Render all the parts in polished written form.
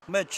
Meci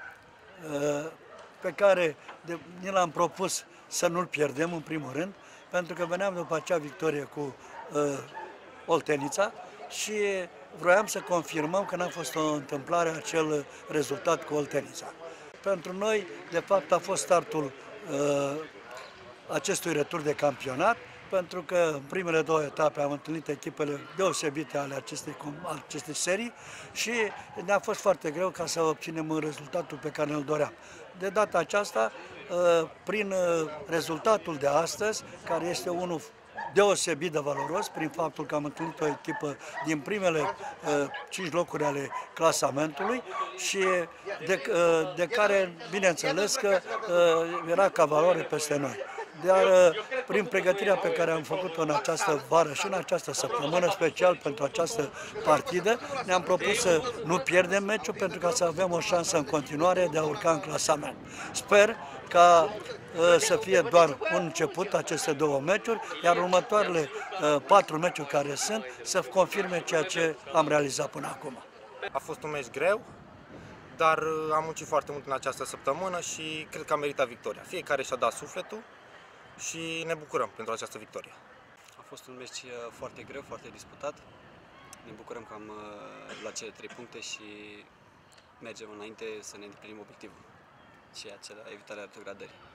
pe care ni l-am propus să nu-l pierdem în primul rând, pentru că veneam după acea victorie cu Oltenița și vroiam să confirmăm că n-a fost o întâmplare acel rezultat cu Oltenița. Pentru noi, de fapt, a fost startul acestui retur de campionat, pentru că în primele două etape am întâlnit echipele deosebite ale acestei serii și ne-a fost foarte greu ca să obținem rezultatul pe care îl doream. De data aceasta, prin rezultatul de astăzi, care este unul deosebit de valoros, prin faptul că am întâlnit o echipă din primele 5 locuri ale clasamentului și de care, bineînțeles, că era ca valoare peste noi. Dar prin pregătirea pe care am făcut-o în această vară și în această săptămână, special pentru această partidă, ne-am propus să nu pierdem meciul pentru ca să avem o șansă în continuare de a urca în clasament. Sper ca să fie doar un început aceste două meciuri, iar următoarele 4 meciuri care sunt să confirme ceea ce am realizat până acum. A fost un meci greu, dar am muncit foarte mult în această săptămână și cred că am meritat victoria. Fiecare și-a dat sufletul și ne bucurăm pentru această victorie. A fost un meci foarte greu, foarte disputat. Ne bucurăm că am la cele 3 puncte și mergem înainte să ne îndeplinim obiectivul și acela evitarea retrogradării.